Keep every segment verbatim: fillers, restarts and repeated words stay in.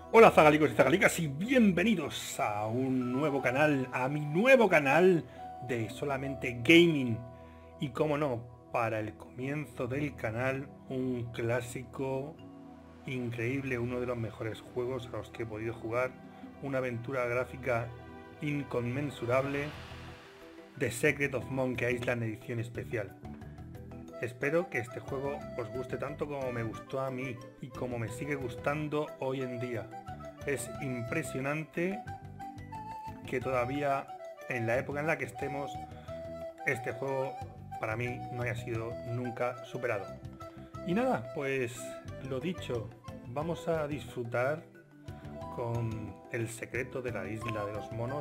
Hola zagalicos y zagalicas y bienvenidos a un nuevo canal, a mi nuevo canal de solamente gaming. Y como no, para el comienzo del canal, un clásico increíble, uno de los mejores juegos a los que he podido jugar, una aventura gráfica inconmensurable, The Secret of Monkey Island edición especial. Espero que este juego os guste tanto como me gustó a mí y como me sigue gustando hoy en día. Es impresionante que todavía en la época en la que estemos, este juego para mí no haya sido nunca superado. Y nada, pues lo dicho, vamos a disfrutar con el secreto de la isla de los monos.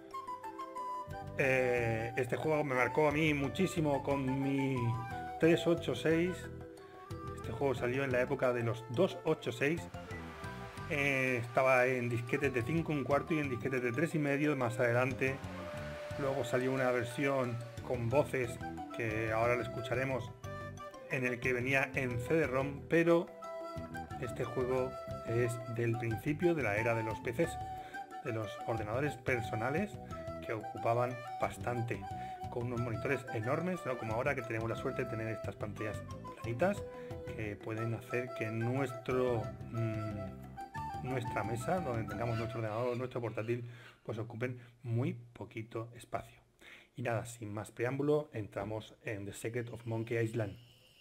Eh, este juego me marcó a mí muchísimo con mi tres ocho seis. Este juego salió en la época de los dos ocho seis. Eh, estaba en disquetes de cinco un cuarto y en disquetes de tres y medio más adelante. Luego salió una versión con voces que ahora lo escucharemos, en el que venía en C D ROM, pero este juego es del principio de la era de los P Cs, de los ordenadores personales que ocupaban bastante, con unos monitores enormes, no como ahora que tenemos la suerte de tener estas pantallas planitas que pueden hacer que nuestro mmm, nuestra mesa, donde tengamos nuestro ordenador, nuestro portátil, pues ocupen muy poquito espacio. Y nada, sin más preámbulo, entramos en The Secret of Monkey Island.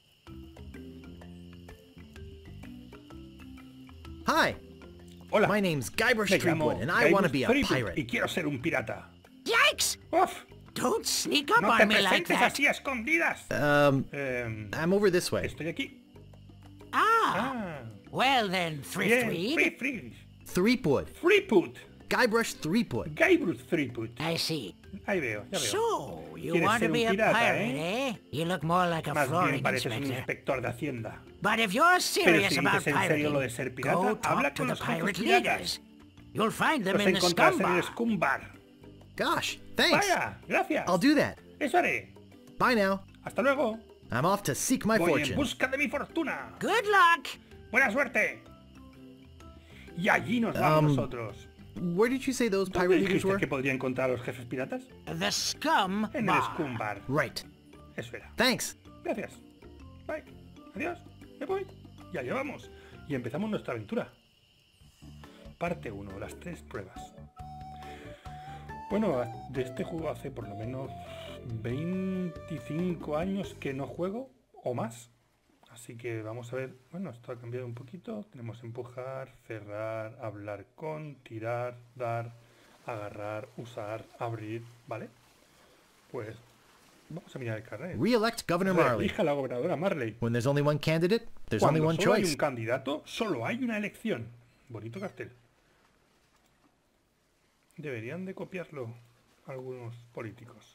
Hi. Hola. My name's Guybrush Me llamo Threepwood, and I want to be a Guybrush pirate. y quiero ser un pirata. Yikes! Uf, Don't sneak up no te on me like presentes that. así a escondidas. Um, Eh, I'm over this way. estoy aquí. Ah, Ah, well then, bien, Thriftweed. free, free, Threepwood. Threepwood, Guybrush Threepwood. Guybrush Threepwood. I see. Ahí veo, ya veo. So, you Quieres want ser to un be a pirata, pirate, eh? You look more like a Más bien flooring pareces un inspector. inspector de Hacienda. But if you're Pero serious si about dices en serio lo de pirating, ser pirata, go habla talk to con the los jefes pirate piratas. leaders. You'll find them Los in the encontrarás scum en el bar. Scum Bar. Gosh, thanks. Vaya, gracias. I'll do that. Eso haré. Bye now. Hasta luego. I'm off to seek my Voy en fortune. busca de mi fortuna. Good luck. Buena suerte. Y allí nos vamos Um, nosotros. Where did you say those ¿Dónde pirate leaders dijiste were? que podría encontrar a los jefes piratas? The scum En el bar. Scum Bar. Right. Eso era. Thanks. Gracias. Bye. Adiós. Me voy. Ya llevamos. Y empezamos nuestra aventura. Parte uno. Las tres pruebas. Bueno, de este juego hace por lo menos veinticinco años que no juego, o más. Así que vamos a ver. Bueno, esto ha cambiado un poquito. Tenemos empujar, cerrar, hablar con, tirar, dar, agarrar, usar, abrir. ¿Vale? Pues vamos a mirar el carnet. Re-elect Governor Marley. Elija a la gobernadora Marley. When there's only one candidate, there's only Cuando one solo hay choice. un candidato, solo hay una elección. Bonito cartel. Deberían de copiarlo algunos políticos.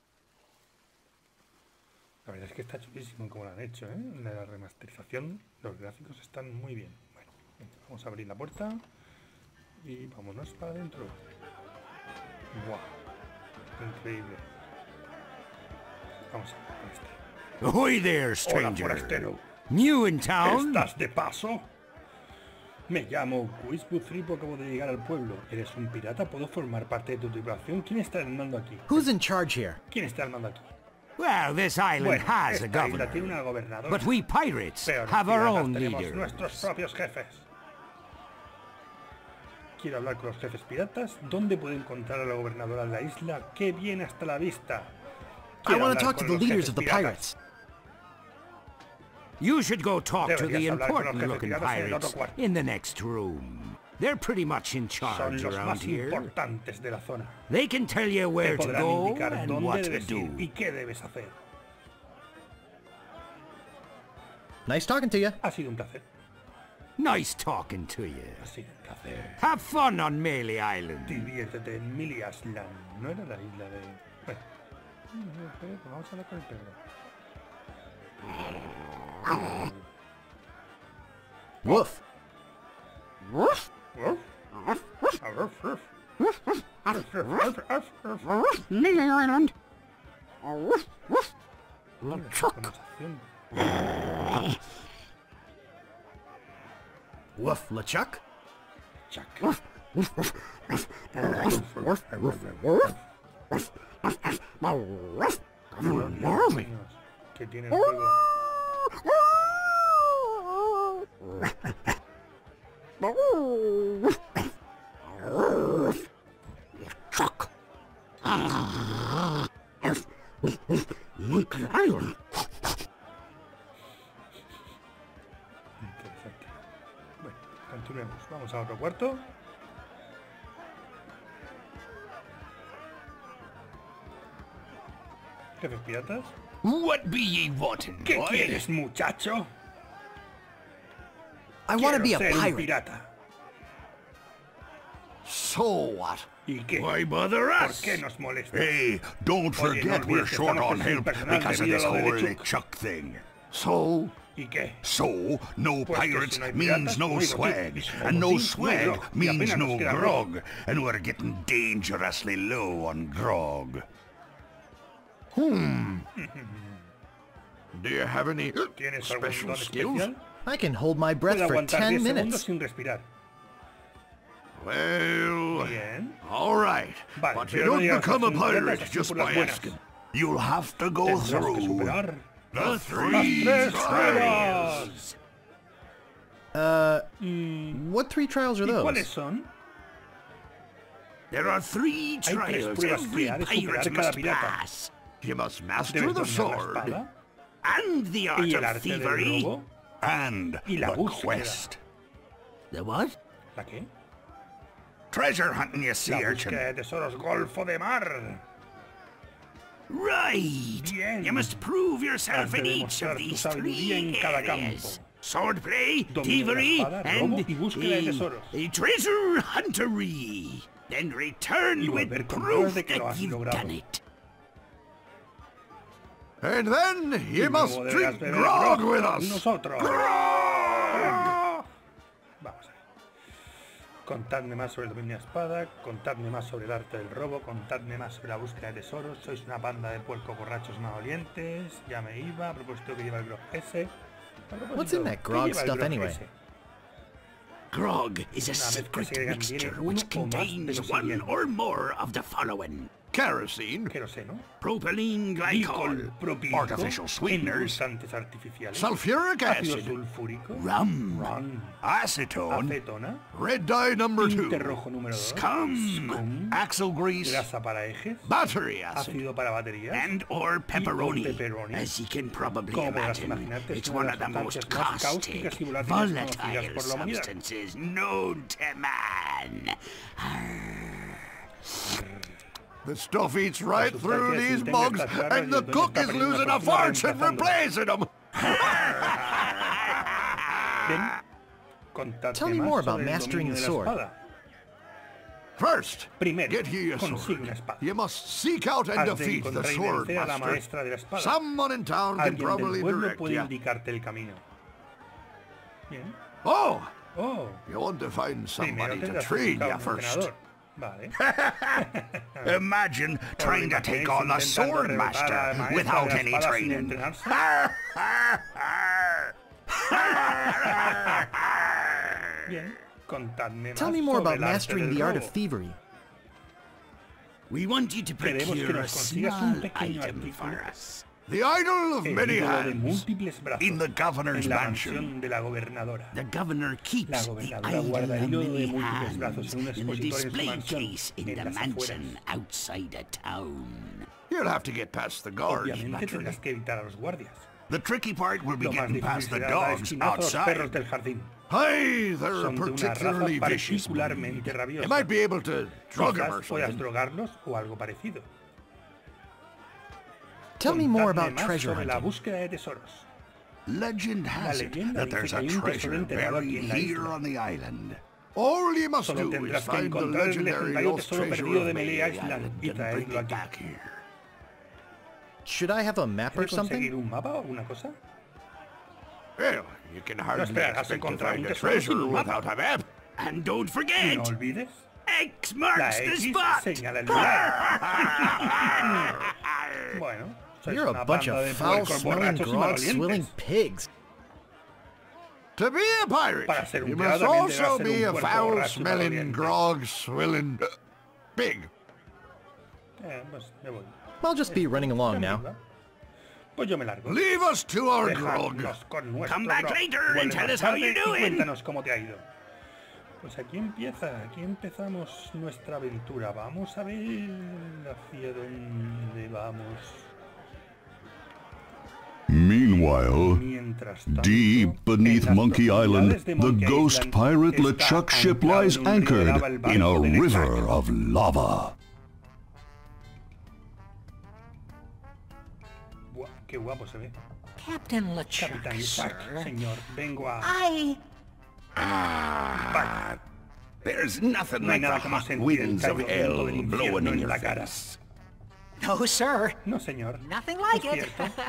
La verdad es que está chulísimo como lo han hecho, ¿eh? La remasterización, los gráficos están muy bien. Bueno, venga, vamos a abrir la puerta y vámonos para adentro. ¡Buah! Increíble. Vamos a ver con este. Ahoy there, Hola, stranger. forastero. New in town? ¿Estás de paso? Me llamo Guybrush Threepwood, acabo de llegar al pueblo. ¿Eres un pirata? ¿Puedo formar parte de tu tripulación? ¿Quién está al mando aquí? Who's in charge here? ¿Quién está al mando aquí? Well, this island Bueno, has a esta isla tiene governor, una gobernadora, but we pirates pero los have our piratas own tenemos leader. nuestros propios jefes. Quiero hablar con los jefes piratas. ¿Dónde puedo encontrar a la gobernadora de la isla? ¡Qué bien hasta la vista! I Quiero want to hablar talk to con the los leaders jefes of the piratas. pirates. You should go talk to the Deberías hablar con los jefes important-looking piratas en el otro pirates cuarto. in the next room. They're pretty much in Son charge los around más here. importantes de la zona. They can tell you Te where to podrán go indicar and dónde what to debes ir y do. qué debes hacer. Nice talking to you. Ha sido un placer. Nice talking to you. Ha sido un placer. Have fun on Melee Island. Diviértete en Millie Island. No era la isla de... Bueno. Vamos a hablar con el perro. Woof. Woof. Lily Island. Woof, LeChuck? Chuck. Que tiene el juego. Interesante. Bueno, continuemos. Vamos a otro cuarto. Jefes piratas. What be ye wanting, ¿Qué boy? quieres, muchacho? I want to Quiero be a ser un pirate. pirata. So what? ¿Y qué? Why bother ¿Por us? qué nos molesta? Hey, don't Oye, no forget we're olvides que short estamos on en el help personal because of debido this a lo de whole Chuck. Chuck thing. So, ¿Y qué? so, no Pues que pirates si no hay means piratas, no no hay swag, botín, y si no hay and no botín, no hay swag grog, y means apenas nos no queda grog, and we're getting dangerously low on grog. Hmm. Do you have any ¿Tienes algún special don skills? especial? I can hold my breath Puedo for aguantar ten diez segundos minutes. sin respirar. Well, Bien. all right, Vale, but you pero no don't llegas a become a ser un pirata pirate así just por las by buenas. asking. You'll have to go Tendrás que through superar the las three tres trials. pruebas. Uh, Mm, what three trials are ¿Y those? cuáles son? There are three Hay tres trials pruebas every que ha de pirate superar cada must pirata. pass. You must master Debes the dominar la sword espada And the art y el of arte del thievery. robo. and Y la the búsqueda. quest. The what? ¿La qué? Treasure hunting, you La sea urchin. búsqueda de tesoros Golfo de Mar. Right. Bien. You must prove yourself Has de in each demostrar of tu these sabiduría en three cada areas. campo. Swordplay, Dominio de la thievery, espada, and robo y búsqueda de eh, tesoros. eh, treasure huntery. Then Y return with volver con proof pruebas de que lo that has you've logrado. done it. And then Y you luego must deberás drink beber grog grog with con us. nosotros. Vamos a ver. Contadme más sobre el dominio de la espada, contadme más sobre el arte del robo, contadme más sobre la búsqueda de tesoros. Sois una banda de puercos borrachos malolientes. Ya me iba, a propósito que lleva el grog ese. A propósito, What's in that ¿qué grog lleva el stuff grog anyway? ese? Grog is a Una mezcla secret que mixture contiene uno which o más de contains los one siguientes. or more of the following. Kerosene, Queroseno, Propylene glycol, glicol propílico, artificial sweeteners, endulzantes artificiales, sulfuric ácido acid, sulfúrico, rum, ron, acetone, acetona, red dye number two, tinte rojo número dos, scum, scum, axle grease, grasa para ejes, battery acid, ácido para baterías, and or pepperoni. pepperoni. As you can probably Como podrás imagine, imaginarte, es it's una one de of the las most sustancias más caustic, cáusticas y volátiles conocidas volatile por la humanidad. substances known to man. the stuff eats right sustancia through es these intensa, bugs, está clara, and y the el dueño cook está is perdiendo losing una a fortuna fortune reemplazándola. replacing them. Bien, contadme Tell me más more about sobre el mastering dominio the de la sword. espada. First, Primero, get you a consigue una sword. espada. You must seek out and Has de defeat the encontrar y sword vencer a la master. maestra de la espada. Someone in town can Alguien probably del pueblo direct puede you. indicarte el camino. Bien. Oh, Oh, you want to find primero somebody to tendrás que train buscar you un first. entrenador. Vale. Imagine trying to take on the Intentando sword derrotar a la master maestra without de la any espada sin training. entrenarse. Bien, contadme más Tell me more sobre about el arte mastering del the art robo. of thievery. We want you to Queremos que procure a nos consigas small un pequeño item artículo. for us. The idol of El many ídolo de hands múltiples brazos in the governor's en la mansion. mansión de la gobernadora. The governor La keeps the gobernadora idol guarda el of ídolo de many múltiples brazos hands en un in a expositor en su display mansión case in en the las mansion afueras. outside of town. You'll have to get past the guards, Obviamente naturally. tendrás que evitar a los guardias. The tricky part will be Lo más getting past difícil the será dar dogs esquinazo a los perros outside. del jardín. Hey, they're a Son de una raza particularly vicious breed. particularmente You rabiosa. might be able to drug them or Quizás puedas something. drogarlos o algo parecido. Tell me more Contadme about más treasure sobre la hunting. búsqueda de tesoros. Legend has La it leyenda that dice there's que a hay un tesoro treasure enterrado aquí buried en la here isla. on the island. All you must Solo do is tendrás que find the encontrar el legendary legendario lost tesoro treasure perdido of de Melee Melee Island Island y and bring traerlo it aquí. back here. Should I have a map or ¿Quieres conseguir something? un mapa o alguna cosa? Well, you can hardly esperarás a expect to encontrar find un a tesoro treasure sin un mapa. without a map. And don't Y forget, no olvides, X la marks the X spot. señala el lugar. Bueno, sois You're una a bunch banda of de foul puercos smelling, borrachos y grog swilling malolientes. pigs. To be a pirate, Para ser un you pirata must también deberás also ser be un a puerco borracho y foul-smelling, maloliente. grog-swilling uh, pig. Eh, pues me voy. I'll just be running along now. Venga. Pues yo me largo. Leave us to our grog. Dejadnos con nuestro Come back grog. later Vuelve and tell más us how tarde you're y doing. Cuéntanos cómo te ha ido. Pues aquí empieza, aquí empezamos nuestra aventura. Vamos a ver hacia dónde vamos. Meanwhile, Mientras tanto, deep beneath en las Monkey Island, profundidades de the Monkey ghost Island pirate está LeChuck ship anclado lies en un río de anchored lava el in a barco del river extraño. of lava. Buah, qué guapo se ve. Captain LeChuck, Capitán sir. Chuck, señor, vengo a... I... Ah, there's nothing No hay like the nada como hot sentir el winds of calor viento hell del blowing infierno in en your la cara. face. No, sir. No, señor. Nothing like Es it. cierto.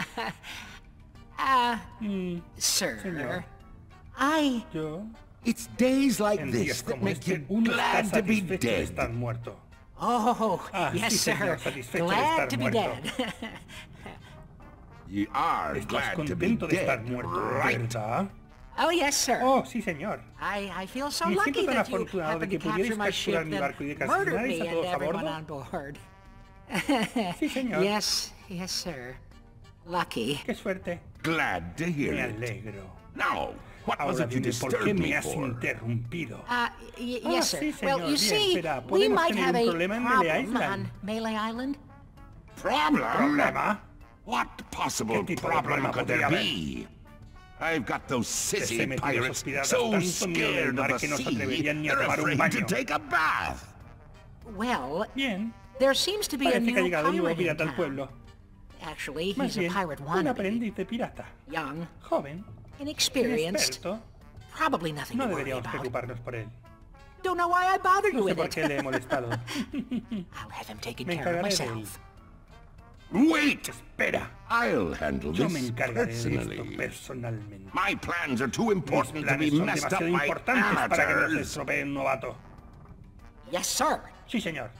uh, Mm, sir. Señor. I... yo, It's days like en this días that como make este, you uno está glad to be satisfecho de dead. estar muerto. Oh, Ah, yes, sí, sir. señor, satisfecho de Glad estar to be muerto. dead. You are Estás glad to be contento de estar dead, muerto, right? ¿verdad? Oh, yes, sir. Oh, sí, señor. I, I feel so Me lucky siento tan that you afortunado de happened que to pudierais capture my capturar ship mi and barco y de que murdered asesinarais me a and todos a everyone bordo. on board. Sí, señor. Yes, yes, sir. Lucky. Qué suerte. Glad to hear Me it. alegro. Now, what was Ahora it you dime, ¿por qué disturbed me me has for? interrumpido? Uh, y- Ah, yes, sir. sí, señor. Well, you Bien, see, espera, we ¿podemos might tener have un a problema en Melee problem Island? on Melee Island. Problem? ¿Problema? What possible ¿Qué tipo de problem problema could podría there haber? be? I've got those Se sissy metido pirates esos piratas so tanto miedo del scared mar of que the no se sea, atreverían ni a they're tomar un afraid to baño. take a bath. Well, Bien. there seems to be a Parece que ha new llegado un nuevo pirate in pirata al town. pueblo. Actually, Más he's a bien, pirate un wannabe. aprendiz de pirata. Young, Joven, inexperienced, inexperto. probably nothing No to worry deberíamos about. preocuparnos por él. Don't know why I bothered you No sé with por it. qué le he molestado. I'll have him taken Me care of encargaré de él. myself. Wait! Espera. I'll handle Yo me this encargaré de esto personally. personalmente. My plans are too Mis important to be planes son messed up demasiado by importantes para que nos amateurs. estropee un novato. Yes, sir. Sí, señor.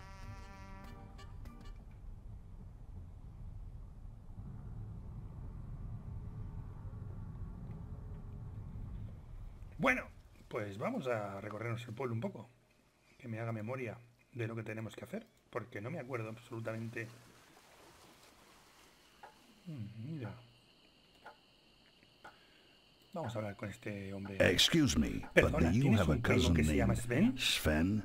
Bueno, pues vamos a recorrernos el pueblo un poco. Que me haga memoria de lo que tenemos que hacer. Porque no me acuerdo absolutamente. Mm, Mira. Vamos a hablar con este hombre. Excuse me, but do Perdona, you ¿tienes have a un primo cousin que se llama named Sven? Sven?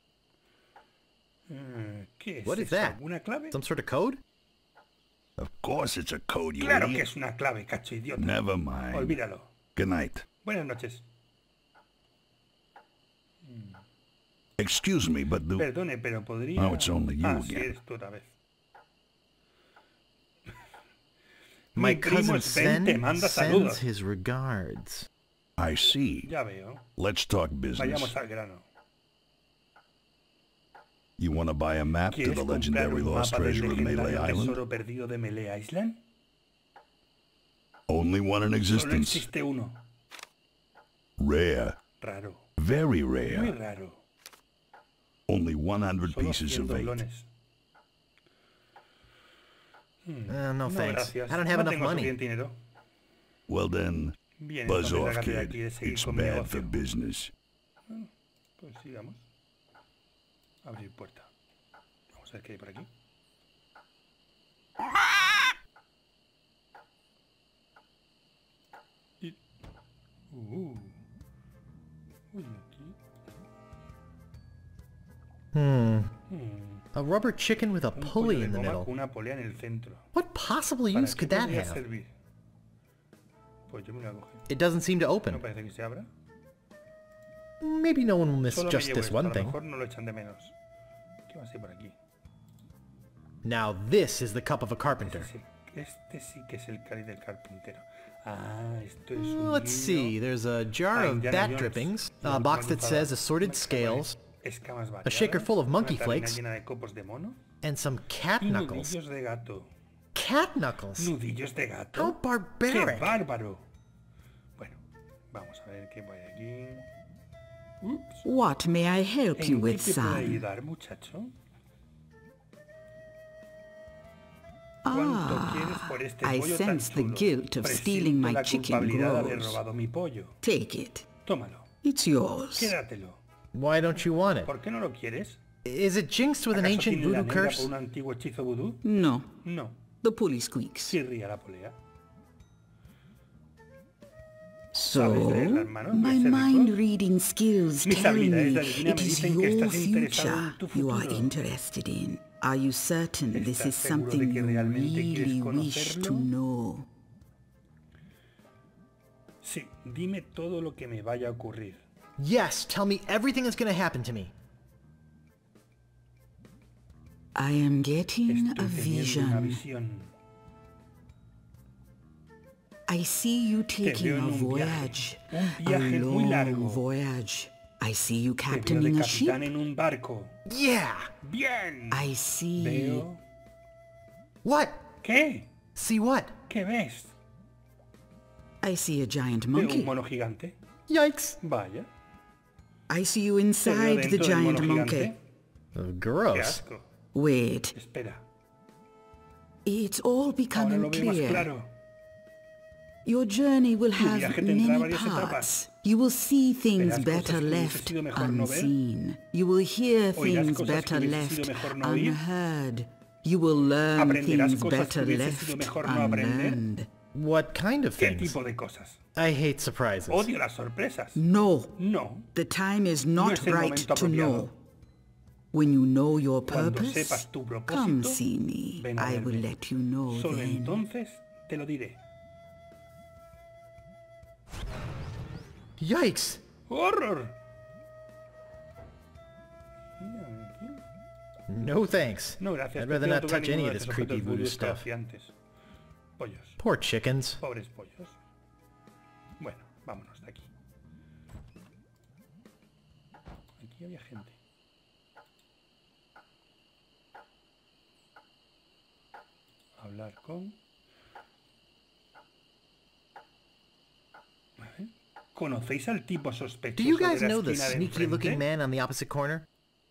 Mm, ¿Qué es What is eso? that? ¿Alguna clave? Some sort of code? Of course it's a code, you Claro que idiot. es una clave, cacho idiota. Never mind. Olvídalo. Good night. Buenas noches. Excuse me, but do... Perdone, pero podría... Oh, it's only you ah, sí, again. eres tú otra vez. My Mi primo cousin Sven te Sven manda sends saludos. his regards. I see. Ya veo. Let's talk business. Vayamos al grano. You want to buy a map to ¿Quieres the comprar legendary un lost mapa del treasure of Melee legendario Island? tesoro perdido de Melee Island? Only one in Solo existence. existe uno. Rare. Raro. Very Muy rare. raro. Only one hundred Solo pieces cien of eight. doblones. Uh, no No, thanks. gracias. I don't have no enough tengo money. suficiente dinero. Well then, Bien, buzz entonces off, lárgate de kid. aquí de seguir It's con mi bad for negocio. business. Pues sigamos. Abrir puerta. Vamos a ver qué hay por aquí. Y... Uh. Uy, aquí. Hmm. Hmm. A rubber chicken with a Un pollo pulley de in the goma middle. con una polea en el centro. What possible ¿Para use qué could that podría have? servir? Pues yo me la coge. It doesn't seem to No open. parece que se abra. Maybe no one will miss Solo me just llevo this esto, a one lo thing. mejor no lo echan de menos. ¿Qué va a ser por aquí? Now this is the cup of a carpenter. Este, sí- este sí que es el cáliz del carpintero. Ah, esto es un Let's guiño see, there's a jar a of Indiana bat Jones. drippings, La a última box that cruzada. says assorted Una scales, escamas a variadas, shaker full of monkey una tarrina flakes, llena de copos de mono and some cat y knuckles. nudillos de gato. Cat knuckles? ¿Nudillos de gato? How ¡Qué barbaric! bárbaro! Bueno, vamos a ver qué hay aquí. Ups. What may I help you ¿En qué with, te puedo son? ayudar, muchacho? ¿Cuánto quieres por este I pollo tan sense the chulo? guilt of stealing Presiento my la chicken culpabilidad de haber grows. robado mi pollo. Take it. Tómalo. It's yours. Quédatelo. Why don't you want it? ¿Por qué no lo quieres? Is it jinxed with an ¿Acaso ancient tiene la voodoo negra curse? por un antiguo hechizo vudú? No. No. The pulley squeaks. Sí ría la polea. So, ¿Sabes leer las manos? my ¿Ves el mind ritual? reading skills Mis tell habilidades me de adivina it me is dicen que your estás interesado en future tu you are futuro. interested in. Are you certain this ¿Estás is seguro de something que you realmente really quieres wish to conocerlo? know? Sí, dime todo lo que me vaya a ocurrir. Yes, tell me everything that's gonna happen to me. I am getting a Estoy teniendo una vision. visión. I see you taking veo en a un voyage. viaje, un viaje a muy long largo. voyage. I see you Te veo de captaining a ship. capitán en un barco. Yeah! ¡Bien! I see. Veo... What? ¿Qué? See what? ¿Qué ves? I see a giant Veo un monkey. mono gigante. Yikes. Vaya. I see you Te veo inside the dentro del giant mono monkey. gigante. Oh, ¡Qué gross. asco! Wait, Espera. it's all Ahora becoming lo veo más clear. claro. Your journey will Tu have viaje tendrá many varias etapas. parts. You will see things Verás better cosas que hubiese left sido mejor no ver. unseen. You will hear Oirás things cosas que better hubiese left sido mejor no oír. unheard. You will learn Aprenderás things cosas que better hubiese left sido mejor no aprender. unlearned. What kind of ¿Qué things? tipo de cosas? I hate surprises. Odio las sorpresas. No, No. the time is No not es el right momento to apropiado. know. When you know your Cuando purpose, sepas tu come propósito, see me. ven a I will verme. let you know Solo then. entonces te lo diré. Yikes! ¡Horror! No thanks. No, gracias. I'd rather prefiero not tocar touch any ninguno of de this esos creepy objetos voodoo vudús stuff. escalofriantes. Pollos. Poor chickens. Pobres pollos. Bueno, vámonos de aquí. Aquí había gente. Hablar con... A ver. ¿Conocéis al tipo sospechoso Do you de guys la know the esquina de sneaky looking enfrente? man on the opposite corner?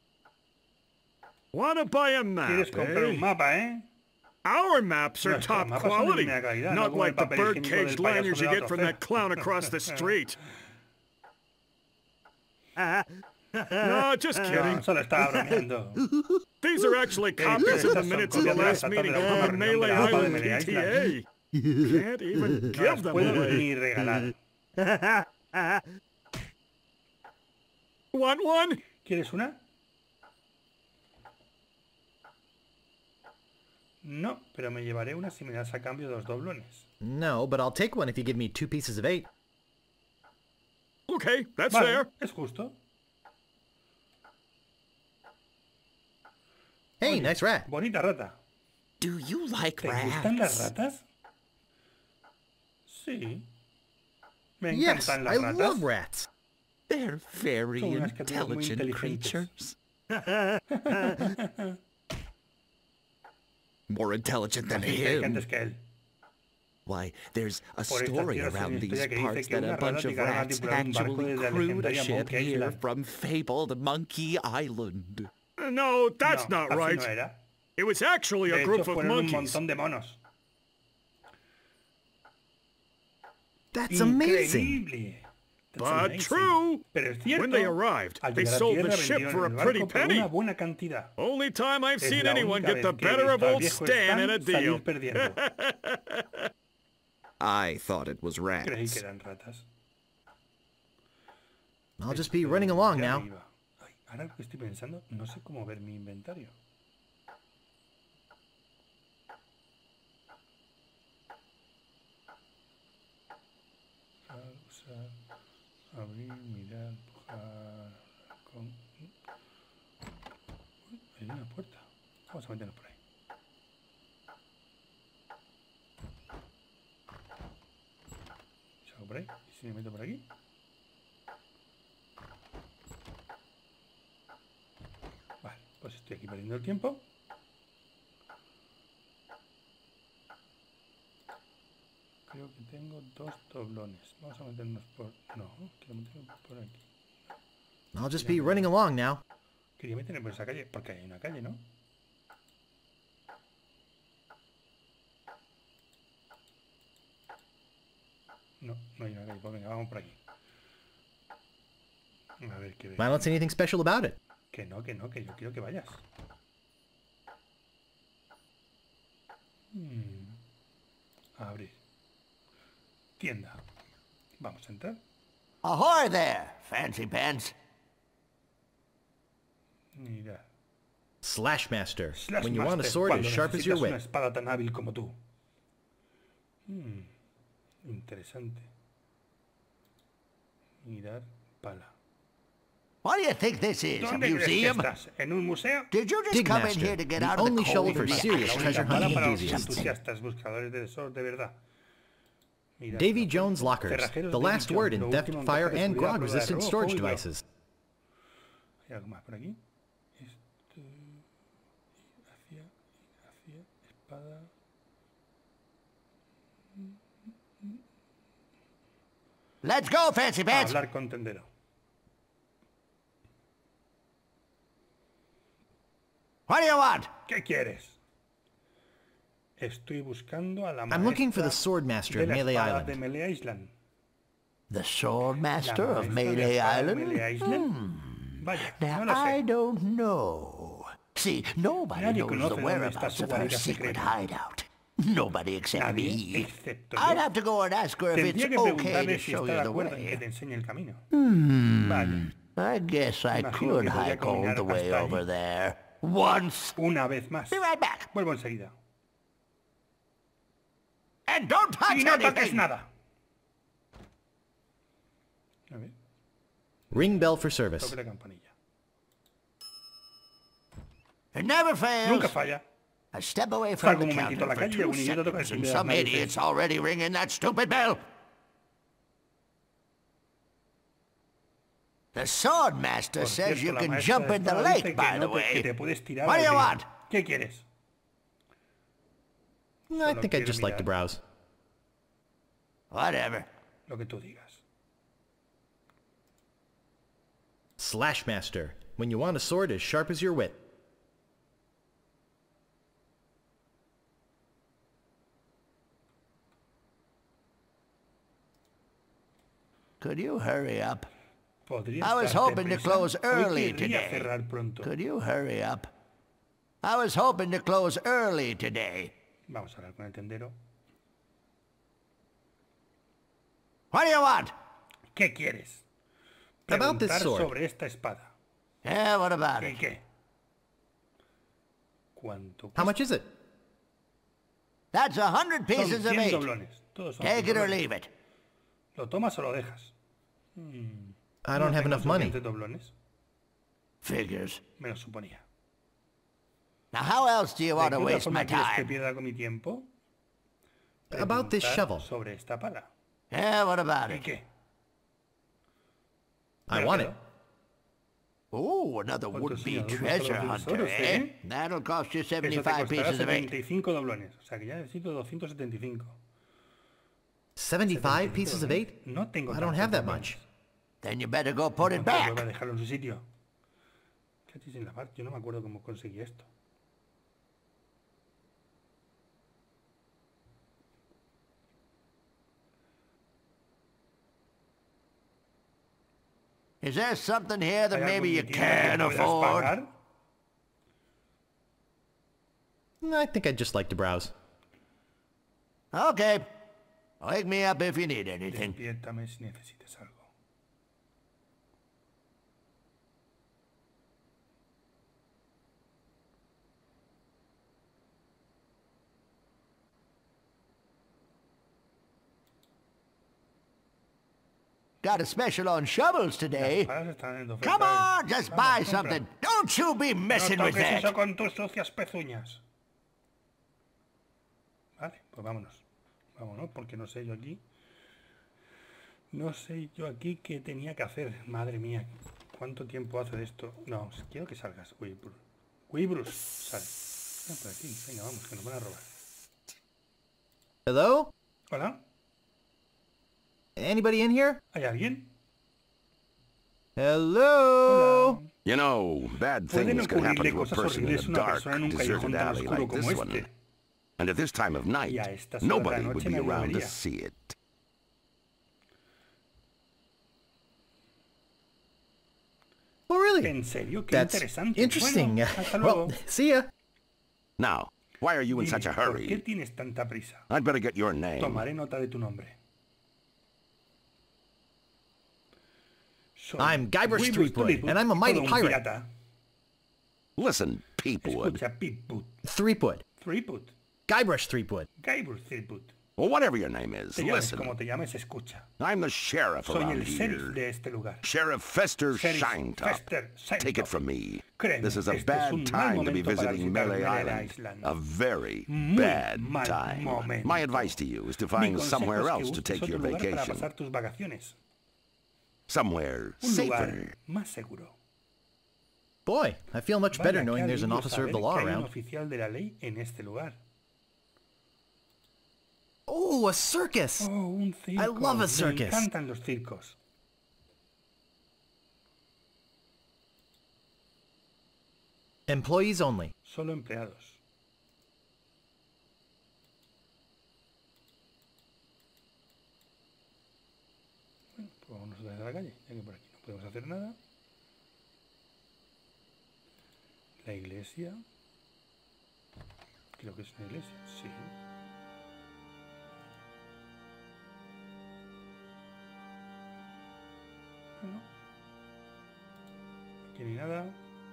Wanna buy a map, ¿Quieres comprar eh? un mapa, eh? Our maps are Nuestros top mapas son de quality, primera calidad, no not como el like the papel higiénico bird-caged del payaso lanyards de you la get from autofer. that clown across the street. No, just kidding. No, solo estaba bromeando. These are actually Hey, copies of the estas son minutes of the copias de last las meeting actas de of la the última Melee reunión de la APA de Island Melee P T A. Can't even No give las them puedo away. ni regalar. Want one? ¿Quieres una? No, pero me llevaré una si me das a cambio dos doblones. No, but I'll take one if you give me two pieces of eight. Okay, that's Vale, fair. es justo. Hey, Oye, nice rat. Bonita rata. Do you like ¿Te gustan las rats? ratas? Sí. Me Yes, encantan I las ratas. love rats. They're very Son unas criaturas muy intelligent inteligentes. creatures. More intelligent than Más him. inteligentes que él. Why, there's a Por estas story tierras hay around una these historia que dice parts que that una a bunch rata of llegará a rats tripular un barco actually desde la crewed a legendaria ship Monkey here Island. from fabled Monkey Island. No, that's No, not así right. no era. It was actually De a group hecho, of fueron un monkeys. montón de monos. That's amazing. Increíble. That's But amazing. true. Pero es cierto. When they arrived, Al they llegar a sold the tierra, ship vendieron for a el barco pretty por penny. una buena cantidad. Only time I've Es seen la anyone única get the vez que he better visto of al old viejo Stan in a Stan salir deal. perdiendo. I thought it was Creí que rats. eran ratas. I'll just be running along Ya now. me iba. Ay, ahora que estoy pensando, no sé cómo ver mi inventario. Usar, usar, abrir, mirar, empujar, con... Uy, hay una puerta. Vamos a meternos por ahí. Salgo por ahí. ¿Y si me meto por aquí? Vale, pues estoy aquí perdiendo el tiempo. Creo que tengo dos doblones. Vamos a meternos por... No, quiero meternos por aquí. I'll just be running along now. Quería meterme por esa calle, porque hay una calle, ¿no? No, no hay nada. Pues venga, vamos por aquí. A ver qué ve. I don't see anything special about it. Que no, que no, que yo quiero que vayas. Hmm. Abrir. Tienda. Vamos a entrar. Ahoy there, fancy pants. Mira. Slashmaster. Slash When you want a Master, sword cuando as sharp as your necesitas una wit. espada tan hábil como tú. Hmm. Interesante. Mirar pala. What do you think this is, a ¿Dónde crees que museum? estás? ¿En un museo? Did you just come in Digmaster, here to get the out of the only shovel cold? for and get serious out of treasure the Pala hunting para los enthusiasts. entusiastas, buscadores de tesoro de verdad. Mira, Davy Jones Lockers, cerrajeros the Davy last Jones, word in lo theft, último en fire, caja de and seguridad, prueba de grog-resistant robo, storage fuego y devices. ¿Hay algo más por aquí? Esto... Hacia... Hacia... Espada... Let's go, fancy pants. Hablar con tendero. What do you want? ¿Qué quieres? Estoy buscando a la I'm looking for the maestra Swordmaster de of la Melee espada Island. de Melee Island. The sword La master of maestra de Melee espada de Island? Melee Island. Vaya, Now, no lo I sé. don't know. See, nobody Nadie knows conoce the dónde está whereabouts su of her guarida secret secreta. hideout. Nobody except Nadie, me. excepto I'd yo. have to go and ask her if it's Tendría que okay preguntarle to si show está you de the acuerdo en que way. te enseñe el camino. Hmm. Vaya, I guess I Imagino could que podría hike all caminar the way hasta ahí. over there. Once. una vez más. Be right back. Vuelvo enseguida. And don't touch Y no toques anything. nada. A ver, Ring bell for service. toque la campanilla. It never fails. Nunca falla. A step away from Salgo the un momentito a counter la for calle, two un idiota toca el seconds, and timbre de las some narices. idiot's already ringing that stupid bell. The sword master Por says cierto, you la can maestra jump de in the espada dice lake, que by no the te- way. que te puedes tirar What al do you río. want? ¿Qué quieres? I Solo think I'd quiero just like to mirar. browse. Whatever. Lo que tú digas. Slashmaster. When you want a sword as sharp as your wit. Could you hurry up? Podría I was estar hoping to deprisa. close Hoy early querría today. cerrar pronto. Could you hurry up? I was hoping to close early today. Vamos a hablar con el tendero. What do you want? ¿Qué quieres? About this Preguntar sword. sobre esta espada. Yeah, what about ¿Qué it? qué? ¿Cuánto How cuesta? much is it? That's a hundred Son pieces of cien eight. doblones. Todos son Take cien it or doblones. leave it. ¿Lo tomas o lo dejas? I don't No have tengo enough money. suficientes doblones. Figures. Me lo suponía. Now, how else do you ¿De want qué to otra waste my forma quieres que time? pierda con mi tiempo? About this Preguntar shovel. Sobre esta pala. Yeah, what about ¿Y it? qué? I Me want lo it. quedo. Oh, another Otro would-be señor, treasure otro hunter, tesoros, eh? ¿eh? That'll cost you Eso te seventy-five costará pieces of eight. setenta y cinco doblones. O sea que ya necesito doscientos setenta y cinco. seventy-five pieces of eight? No tengo I don't tantos have that doblones. much. Then you better go put it Entonces vuelve a back. dejarlo en su sitio. ¿Qué haces sin lavar? Yo no me acuerdo cómo conseguí esto. Is there something here that ¿Hay algo maybe en you mi tienda que can't puedas afford? pagar? I think I'd just like to browse. Okay. Wake me up if you need anything. Despiértame si necesitas algo. Got a special on shovels Las today. palas están en oferta. Come on, just Vamos, buy compra. something. Don't you be No messing with toques eso that. con tus sucias pezuñas. Vale, pues vámonos. Vámonos, porque no sé yo aquí. No sé yo aquí qué tenía que hacer. Madre mía, ¿cuánto tiempo hace de esto? No, quiero que salgas. Uy, Bru- Uy, Bruce, sal. Ven por aquí, venga, vamos, que nos van a robar. Hello? Hola, Anybody in here? ¿hay alguien? Hello? You know, bad Pueden things can happen ocurrirle to a cosas person in horribles a a una dark, persona en un deserted callejón tan alley oscuro like como this one. este. And at this time of night, Y a estas horas de la nobody would noche be nadie lo around to vería. see it. Oh, really? En serio, qué That's interesante. interesting. Bueno, hasta luego. Well, see ya. Now, why are you in Dime, such a ¿por qué hurry? tienes tanta prisa? I'd better get your name. Tomaré nota de tu nombre. Soy I'm Guybrush Guybrush Threepwood, Threepwood, and I'm a mighty todo un pirate. pirata. Listen, Peepwood. Escucha, Pipwood, Threepwood. Threepwood, Guybrush Threepwood. Guybrush Threepwood. Well, whatever your name is, Te llames listen. como te llames, escucha. I'm the sheriff Soy around el sheriff here. de este lugar. Sheriff Fester Sheriff Shinetop. Fester Shinetop. Take it from me. Créeme, This is a este es bad un mal time to be momento para visiting visitar Melee Melee Island. Island. A very Muy bad mal time. momento. My advice to you is to Mi find consejo somewhere es que else to busques take your otro lugar para vacation. pasar tus vacaciones. Somewhere Un lugar safer. más seguro. Boy, I feel much Vaya, better qué knowing there's an alivio officer of the saber law que hay un around. oficial de la ley en este lugar. Oh, a circus! Oh, un circo. I love a Me circus. encantan los circos. Employees only. Solo empleados. Bueno, pues vámonos a la calle, ya que por aquí no podemos hacer nada. La iglesia. Creo que es una iglesia, sí. Bueno. Aquí ni nada.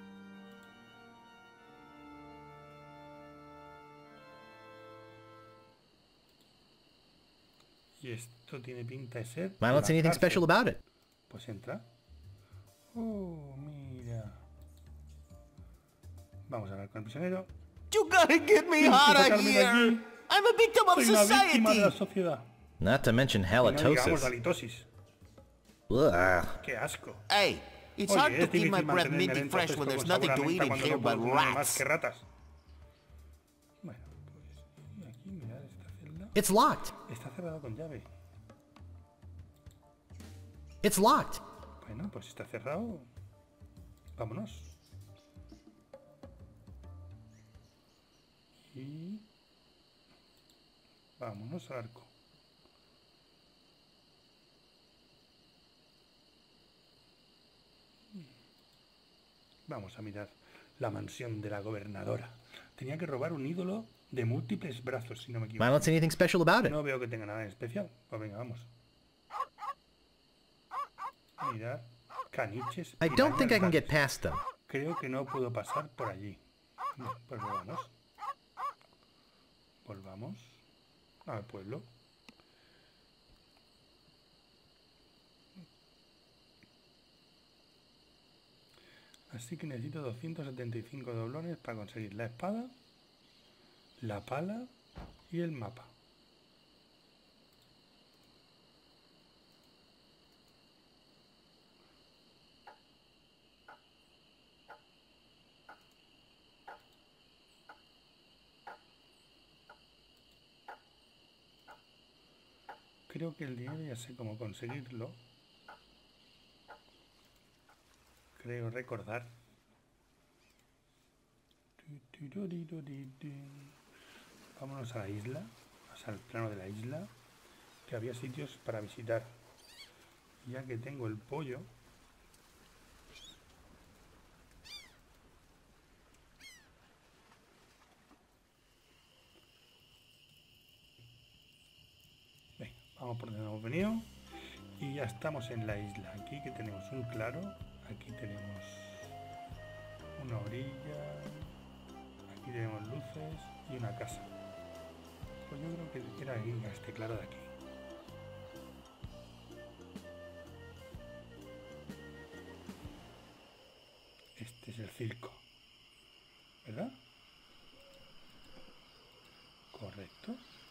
Y esto tiene pinta de ser... I don't la see anything cárcel. special about it. Pues entra. Oh, mira. Vamos a hablar con el prisionero. You gotta get me Tienes que out of sacarme de aquí. here. I'm a victim of Soy una víctima de la society. sociedad. Not to mention Y no digamos halitosis. halitosis. Ugh. Qué asco. Hey, it's Oye, hard to es keep my difícil breath mantenerme minty lento fresh fresco when there's con nothing sabor a to eat menta in cuando here no puedo but comer más rats. que ratas. Bueno, pues y aquí mirad esta celda. It's locked. Está cerrado con llave. It's locked. Bueno, pues está cerrado. Vámonos. Y vámonos al arco. Vamos a mirar la mansión de la gobernadora. Tenía que robar un ídolo de múltiples brazos, si no me I equivoco. don't see anything special about it. No veo que tenga nada en especial. Pues venga, vamos. Mirad, caniches. I don't think I can pirañas get past them. Creo que no puedo pasar por allí. No, pues volvamos. Volvamos al pueblo. Así que necesito doscientos setenta y cinco doblones para conseguir la espada, la pala y el mapa. Creo que el dinero ya sé cómo conseguirlo. Creo recordar. Vámonos a la isla, al plano de la isla, que había sitios para visitar. Ya que tengo el pollo, venga, vamos por donde hemos venido y ya estamos en la isla. Aquí que tenemos un claro, aquí tenemos una orilla, aquí tenemos luces y una casa. Pues yo creo que era aquí, este claro de aquí. Este es el circo, ¿verdad? Correcto.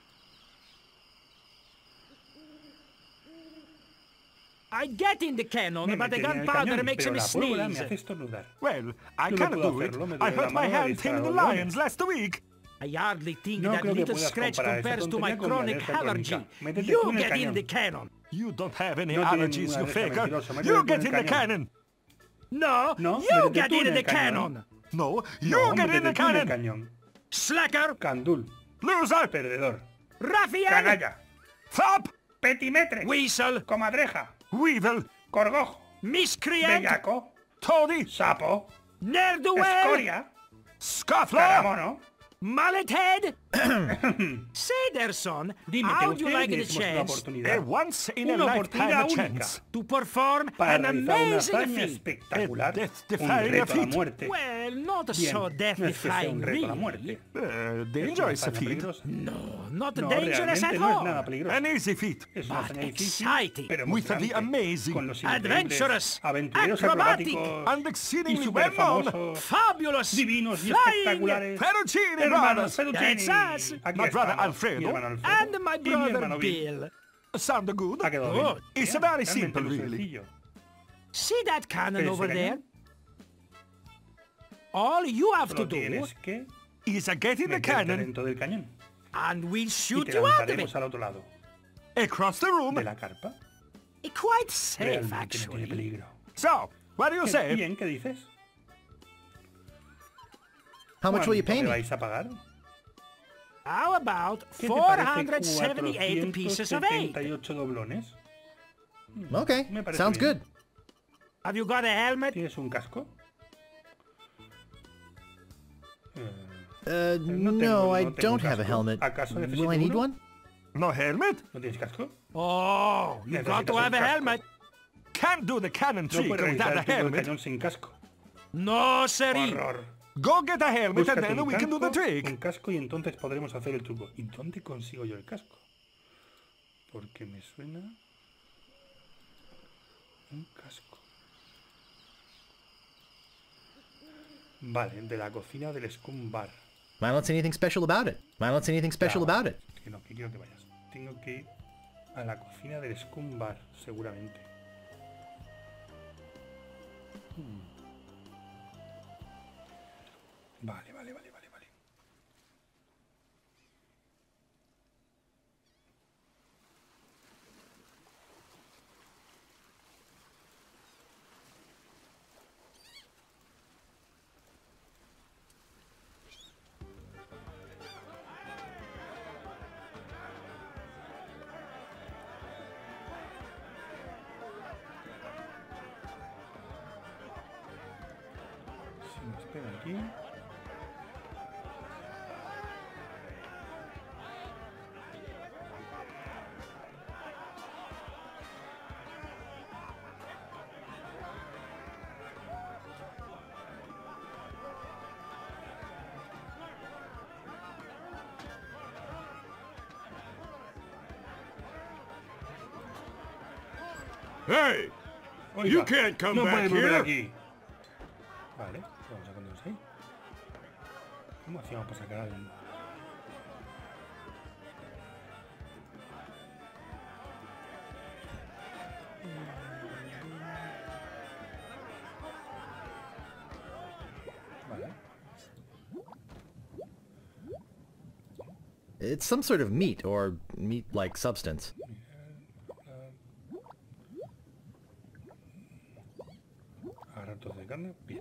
I get in the cannon, Me but the metería en el gunpowder cañón, makes pero me la pólvora me sneeze. hace estornudar. Well, I Yo no cannot puedo do it. hacerlo, me I duele la hurt my mano de hand disparar taming the los lions leones. last week. I hardly think No that creo que little puedas scratch comparar esa compares to my tontería con mi chronic alergia allergy. crónica. Métete You tú en el get in cañón. the cannon. You don't have any No tiene allergies, ninguna you alergia, faker. mentiroso. Métete You tú get en in el the cañón. cannon. No, No, you métete get tú en in el the cañón. cannon. No, you No, get in métete the tú en el cannon. cañón. Slacker, Candul, Loser. perdedor, ruffian, canalla, Fop. petimetre, weasel, comadreja, Weevil. corgojo, miscreant, bellaco, Toady! Sapo. Ne'er-do-well! Escoria. Scuffler! Caramono. Mallet head! Say there, son, Dime, ¿te how'd you gustaría like que the diésemos una chance A oportunidad once in a Una lifetime oportunidad a única. chance. to perform para an realizar una amazing hazaña feat? espectacular? A Un death-defying reto a la feat. muerte. Well, not Bien, so no es que sea death-defying, un reto a la really. muerte. Uh, Es danger una is a hazaña feat. peligrosa. No, not No, dangerous at realmente no es all. nada peligroso. An easy feat. Es una But hazaña difícil, exciting. pero With the emocionante, amazing, con los increíbles adventurous, aventureros acrobatic, acrobáticos and y exceedingly super well-known famosos, Fabulous, divinos y flying, espectaculares Fettuccine hermanos Brothers. Fettuccini. That's us. Aquí My brother estamos, Alfredo. mi hermano Alfredo and my y mi brother hermano Bill. Bill. Sound good? Ha quedado Good. bien. It's Bien, very realmente simple, muy really. sencillo. See that cannon ¿Ves over ese there? cañón? All you have to Solo do, tienes que Is a get in the meterte cannon, dentro del cañón and we'll y shoot te you out of lanzaremos it. al otro lado across the room. de la carpa. Eh, Quite safe, Realmente no tiene actually. peligro. So, what do you ¿Qué- say? Bien, ¿qué dices? How much will you pay ¿Cuánto me me? vais a pagar? How about ¿Qué te four parece hundred seventy-eight pieces of eight? cuatrocientos setenta y ocho doblones? Okay, Me parece sounds bien. good. Have you got a helmet? ¿Tienes un casco? Eh, Uh, no no, tengo- I no tengo don't have a casco. helmet. ¿Acaso necesito Will I need uno? one? No helmet? ¿No tienes casco? Oh, you got Necesitas to un have a casco. helmet. Can't do the cannon No trick puedes without realizar a el truco del helmet. cañón sin casco. No, siree. Horror. Go get a helmet and Búscate then un we can do the casco, trick. un casco y entonces podremos hacer el truco. ¿Y dónde consigo yo el casco? Porque me suena un casco. Vale, de la cocina del Scum Bar. I don't see anything special about it. I don't see anything special Ya, about it. Que no, que quiero que vayas. Tengo que ir a la cocina del Scum Bar, seguramente. Hmm. Vale, vale, vale, vale, vale. Si me espera aquí. Hey! Oiga, You can't come no back puedes volver here. aquí. Vale, vamos a ponernos ahí. ¿Cómo hacíamos para sacar al... Vale. It's some sort of meat or meat-like substance. Agarrar trozo de carne, bien.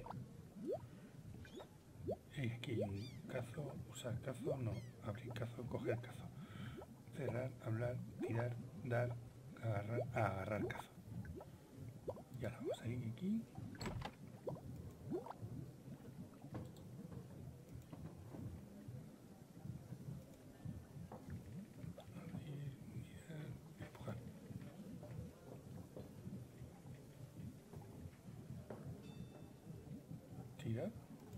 Y aquí hay un cazo, usar cazo, no, abrir cazo, coger cazo. Cerrar, hablar, tirar, dar, agarrar, ah, agarrar cazo. Y ahora vamos a ir aquí. Abrir, mirar, empujar. Tirar.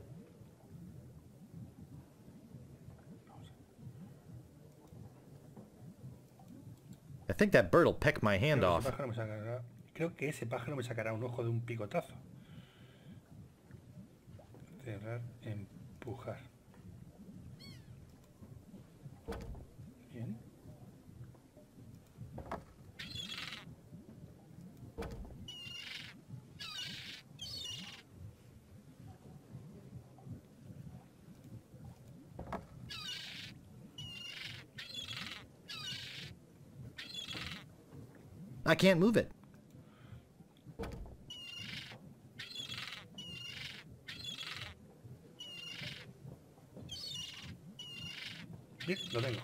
I think that bird'll peck my hand Creo que off. ese pájaro me sacará- Creo que ese pájaro me sacará un ojo de un picotazo. Cerrar, empujar. Bien. I can't move it. Bien, lo tengo.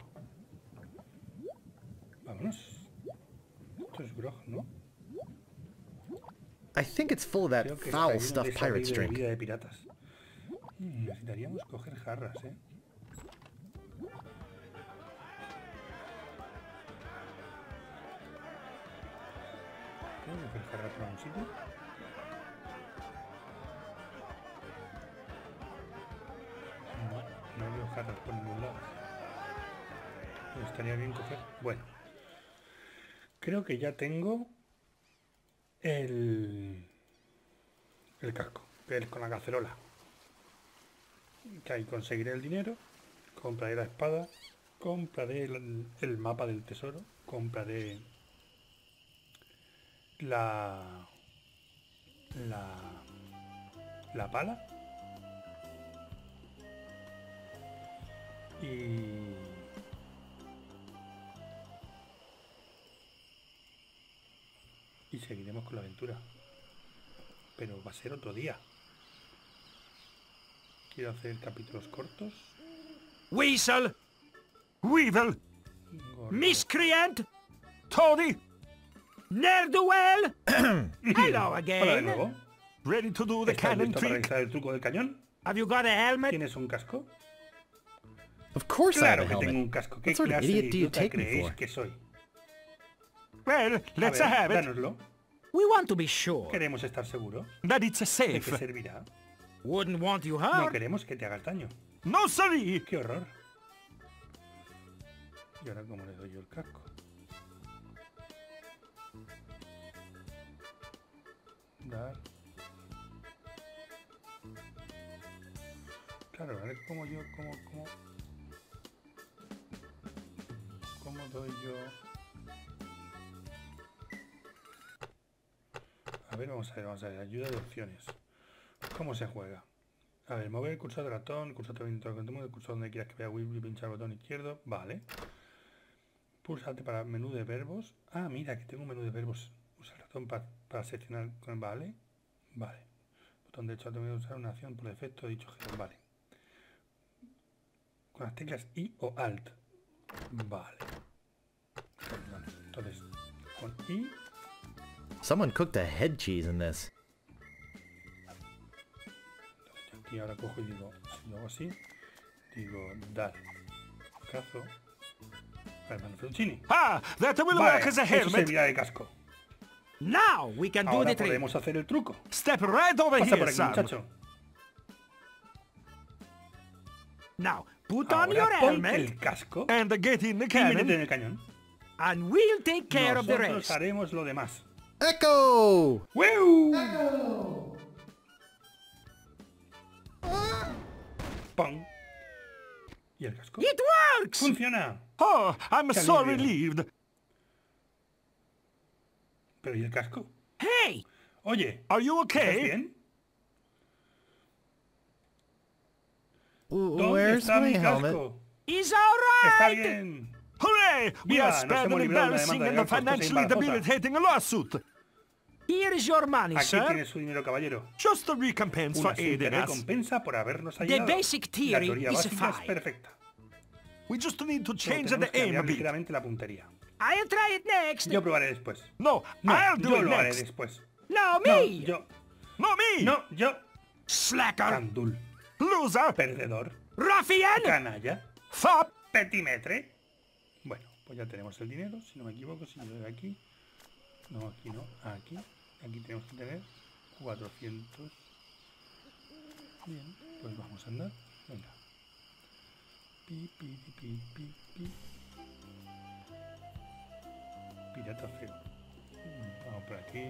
Vámonos. Esto es grog, ¿no? I think it's full of that Creo que foul está lleno stuff de esa pirates bebida drink. de piratas. Mm, necesitaríamos coger jarras, ¿eh? ¿Puedo coger jarras por algún sitio? No, no veo jarras por ningún lado. Me estaría bien coger. Bueno. Creo que ya tengo el, el casco, que es con la cacerola. Que ahí conseguiré el dinero, compraré la espada, compraré el, el mapa del tesoro, compraré la la la pala y y seguiremos con la aventura, pero va a ser otro día. Quiero hacer capítulos cortos. Weasel! Weevil! Gordo. Miscreant! Toady! Ne'er-do-well! Hello Hola de again. nuevo. Ready to do the ¿Estás cannon listo para trick? realizar el truco del cañón? Have you got a helmet? ¿Tienes un casco? Of course I have Claro a que tengo helmet. un casco. ¿Qué What sort of clase de idiot do you idiota take me creéis for? que soy? Well, A let's ver, have it. dánoslo. We want to be sure. Queremos estar seguros That it's a de que safe. servirá. Wouldn't want you No hurt. queremos que te hagas daño. No, sorry. ¡Qué horror! ¿Y ahora cómo le doy yo el casco? Dar. Claro, a ver cómo yo, cómo, cómo... ¿Cómo doy yo? A ver, vamos a ver, vamos a ver. Ayuda de opciones. ¿Cómo se juega? A ver, mover el cursor del ratón, el cursor también todo el control, el cursor donde quieras que vea Wibbly, pinchar el botón izquierdo. Vale. Pulsate para menú de verbos. Ah, mira, que tengo un menú de verbos. Usa el ratón para, para seleccionar. Vale. Vale. Botón derecho, tengo que usar una acción por defecto, dicho gesto. Vale. Con las teclas I o Alt. Vale. Perdón. Entonces, con I. Someone cooked a head cheese in this. Y ahora cojo y digo, si lo hago así, digo dar cazo al fettuccine. Ah, that will Vale, work as a eso helmet. servirá de casco. Now we can do Ahora the trick. podemos hacer el truco. Step right over Pasa por here, aquí, son. muchacho. Now, put on your Ahora ponte helmet el casco And get in the y métete en cannon. el cañón. and we'll take care of the Nosotros rest. haremos lo demás. Echo! ¡Weu! ¡Pum! ¿Y el casco? It works! ¡Funciona! Oh, I'm Qué so alivio. relieved. ¿Pero y el casco? Hey! Oye, Are you ¿estás okay? bien? W- ¿Dónde Where's está my mi helmet? casco? He's ¡Está alright! bien! Hooray! We Viva, are nos spared hemos an librado de una embarrassing demanda and legal costosa y financially embarazosa. debilitating lawsuit. Here is your money, Aquí sir. tiene su dinero, caballero. Just a recompense Una for simple aiding us. recompensa por habernos The ayudado. basic La theory teoría is básica es fine. perfecta. We just need to Solo change tenemos the que aim a cambiar bit. ligeramente la puntería. I'll try it next. Yo probaré después. No, No, I'll do yo it lo haré next. después. No, No, me! yo. No, me. No, yo. Slacker! Candul. Loser. Perdedor. Ruffian! Canalla. Fop. Petimetre. Bueno, pues ya tenemos el dinero, si no me equivoco, si yo doy aquí. No, aquí no, aquí. Aquí tenemos que tener cuatrocientos. Bien, pues vamos a andar. Venga. Pi, pi, pi, pi, pi. Pirata feo. Vamos por aquí.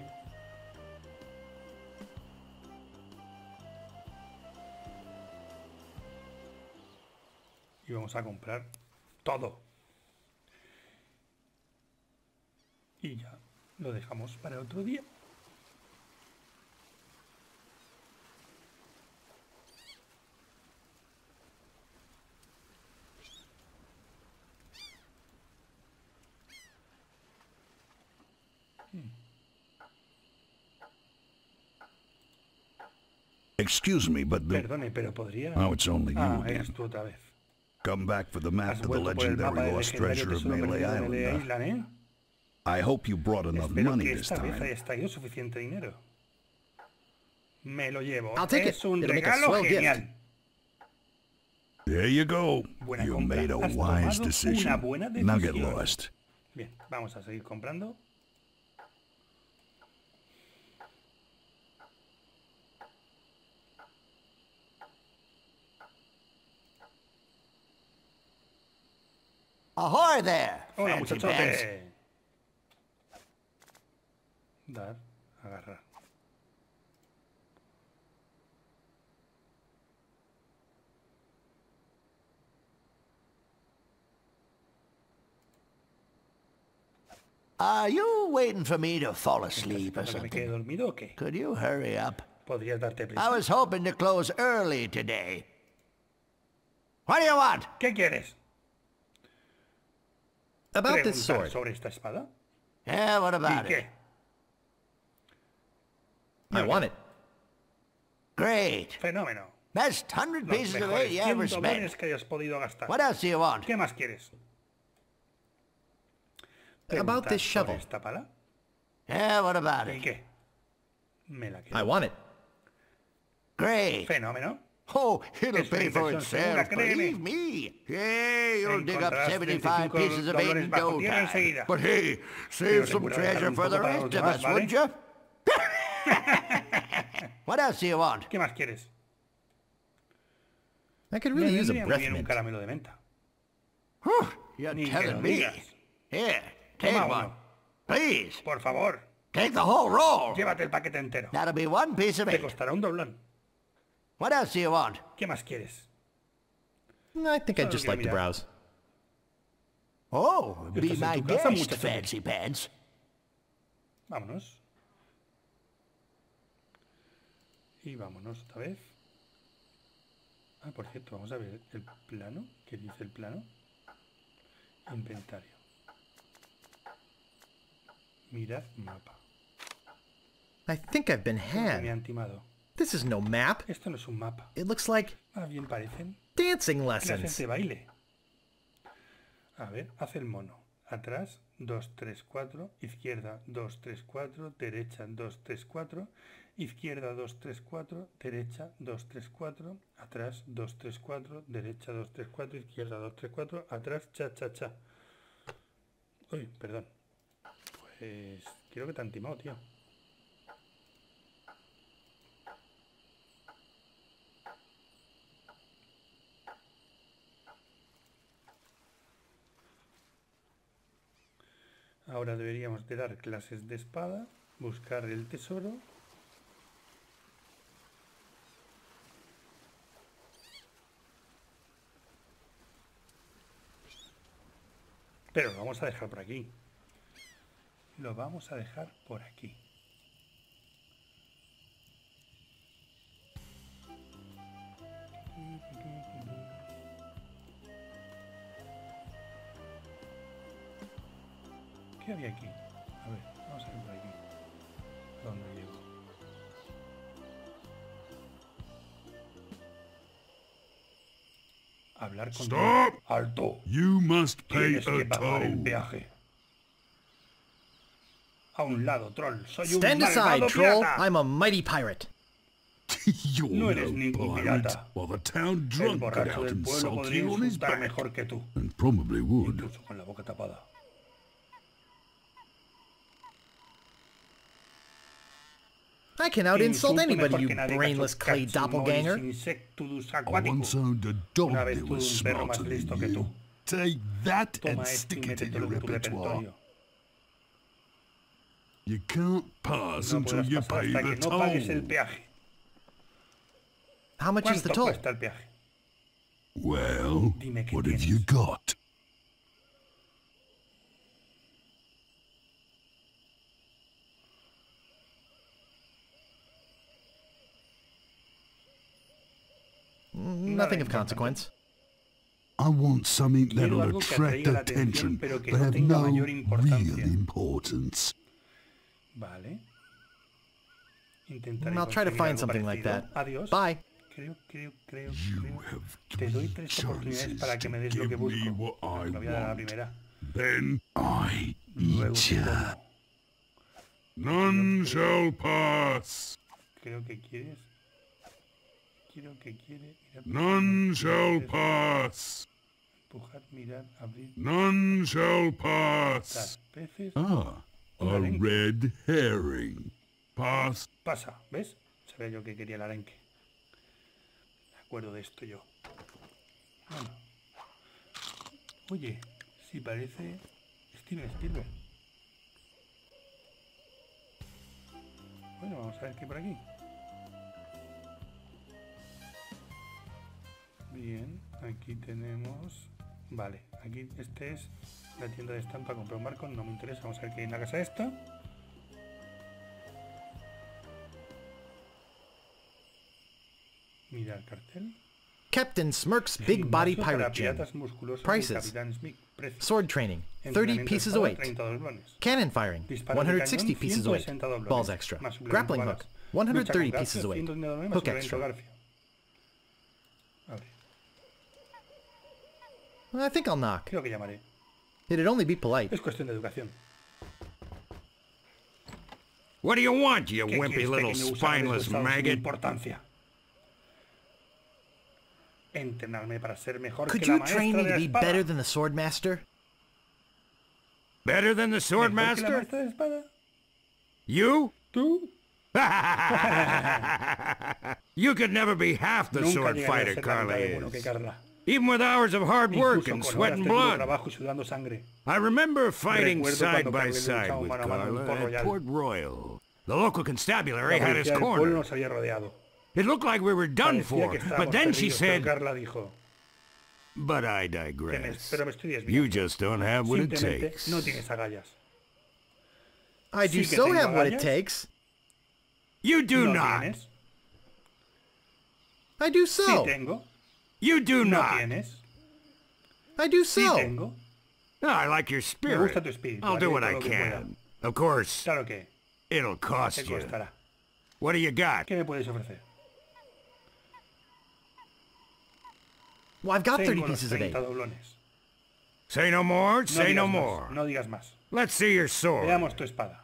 Y vamos a comprar todo. Y ya lo dejamos para otro día. Excuse me, but the... Perdone, pero podría... Oh, it's only you Ah, again. eres tú otra vez. Come back for the map Has to the vuelto por el mapa legendary del lost legendario treasure of tesoro Melee perdido de Island. Melee uh, Island, ¿eh? I hope you brought enough Espero money que this esta vez time. hayas traído suficiente dinero. Me lo llevo. I'll take Es it. un It'll make a regalo swell gift. genial. There you go. Buena You compra. made a Has wise tomado decision. una buena Now get decisión. lost. Bien, vamos a seguir comprando. Ahoy there, Hola, fancy pants. muchachote. Dar, agarrar. Are you waiting for me to fall asleep or ¿Para que me quede something? dormido o qué? Could you hurry up? Podrías darte I prisa. was hoping to close early today. What do you want? ¿Qué quieres? About this ¿Preguntar sword. sobre esta espada? Yeah, what ¿Y about qué? it? I want it. Great. Fenómeno. Best hundred Los pieces of mejores eight you cien ever dólares spent. que hayas podido gastar. What else do you want? ¿Qué más quieres? About ¿Preguntar this sobre shovel. esta pala? Yeah, what about ¿Y it? qué? Me la I quedo. want it. Great. Fenómeno. Oh, it'll Es una pay for inversión segura, itself, créeme. believe me. Yeah, you'll dig up Encontrarás seventy-five veinticinco pieces of eight dólares in bajo no tierra time. enseguida. But hey, Pero save some recuerda dejar treasure un for the poco para rest los of demás, us, ¿vale? wouldn't you? What else do you want? ¿Qué más quieres? I could Me really use a vendría muy breath bien un mint. caramelo de menta. Whew, you're Ni que telling lo me. digas. Here, take Toma one. uno. Please, Por favor, take the whole roll. llévate el paquete entero. That'll be one piece of Te eight. costará un doblón. What else do you want? ¿Qué más quieres? I think I'd Solo just quiero like to mirar. browse. Oh, be Estás en my tu casa, guest, muchacho. fancy pants. Vámonos. Y vámonos otra vez. Ah, por cierto, vamos a ver el plano. ¿Qué dice el plano? Inventario. Mirad mapa. I think I've been Me had. han timado. This is no map. Esto no es un mapa. It looks like Más bien parecen dancing clases lessons. de baile. A ver, hace el mono. Atrás, dos, tres, cuatro. Izquierda, dos, tres, cuatro. Derecha, dos, tres, cuatro. Izquierda, dos, tres, cuatro. Derecha, dos, tres, cuatro. Atrás, dos, tres, cuatro. Derecha, dos, tres, cuatro. Izquierda, dos, tres, cuatro. Atrás, cha, cha, cha. Uy, perdón. Pues creo que te han timado, tío. Ahora deberíamos de dar clases de espada, buscar el tesoro. Pero lo vamos a dejar por aquí. Lo vamos a dejar por aquí. ¿Qué había aquí? A ver, vamos a ver por aquí. ¿Dónde llego? Hablar con... Stop! ¡Alto! You must pay Tienes que a pagar el toll. peaje. A un lado, troll. Soy un Stand aside, malvado troll. pirata. I'm a mighty pirate. You're No eres no ningún pirate. pirata. Well, the town El drunk got borracho out del and pueblo sulked podría you on his insultar back. mejor que tú. And probably would. Incluso con la boca tapada. I can out insult Insulto anybody, mejor you que nadie, brainless cacho- clay cachumoris doppelganger. insectudus I aquaticus. once owned a dog Una vez that tuve was un perro más smarter listo than que tú. you. Take that Toma and esto y stick it in métetelo your en tu repertoire. repertorio. You can't pass No until podrás you pasar pay hasta the que no pagues el toll. peaje. How much is the ¿Cuánto toll? cuesta el peaje? Well, Dime qué what have tienes. you got? Nothing of importante. consequence. I want something Quiero that'll algo que attract atraiga la atención, attention, pero que but no have tenga no mayor real importancia. importance. Vale. Intentaré I'll try to conseguir find algo something like parecido. that. Adiós. Bye. Creo, creo, creo, You creo. have Te doy three tres oportunidades chances para que me to des lo que give me busco. what I Te lo voy a dar a la want. primera. Then I Luego eat te ya. como. None shall pass. creo que quieres... Creo que quiere... ir a- None shall pass. Empujar, mirar, abrir... None shall Dar pass. peces... Ah, Un a arenque. red herring. Pass. Pasa, ¿ves? Sabía yo que quería el arenque. Me acuerdo de esto yo. Bueno. Oye, si parece Steven Spielberg. Bueno, vamos a ver qué hay por aquí. Bien, aquí tenemos... Vale, aquí este es la tienda de estampa. Compré un barco, no me interesa. Vamos a ver qué hay en la casa esta. Mira el cartel. Captain Smirk's Big Body Gimnasio para Pirate Gym. piratas musculosos Prices. de Capitán Smith. Precio. Sword training, thirty Entrenamiento pieces de a espada, weight. treinta doblones. Cannon firing, Disparo one de hundred sixty cañón, pieces a weight. ciento sesenta doblones. Balls extra. Más suplemento Grappling balas. hook, one hundred thirty Lucha con pieces a garfios, weight. ciento doblones más Hook suplemento extra. garfio. Abre. I think I'll knock. Creo que llamaré. It'd only be polite. Es cuestión de educación. What do you want, you ¿Qué wimpy quieres, little pequeño gusano spineless deshuesado sin maggot? importancia? Entrenarme para ser mejor Could que la you train maestra me de to la be espada. better than the sword master? Better than the ¿Mejor que la Swordmaster? maestra de espada? You? ¿Tú? You could never be half the Nunca sword llegaré a fighter ser la Carla mitad de bueno que is. Carla. Even with hours of hard work Incluso and con sweat horas and de duro blood. trabajo y sudando sangre. I remember fighting Recuerdo side cuando by Carla side luchaba with mano a mano en Carla Port at Royal. Port Royal. The local constabulary La had his policía del pueblo corner. nos había rodeado. It looked like we were done Parecía for, que but estábamos then she perdidos, pero said, Carla dijo, but I que me- digress. pero me estoy You desviando. just don't have what it Simplemente takes. no tienes agallas. I do Sí que so tengo have what it agallas. takes. You do ¿No not. tienes? I do Sí so. tengo. You do No not. tienes. I do Sí so. tengo. No, I like your Me spirit. gusta tu espíritu. I'll do haré what todo I lo que pueda. can. Of course, Claro que. it'll Te cost you. costará. What do you got? ¿Qué me puedes ofrecer? Well, I've got thirty Tengo los pieces a day. treinta doblones. Say no more, No say no digas more. más. No digas más. Let's see your sword. Veamos tu espada.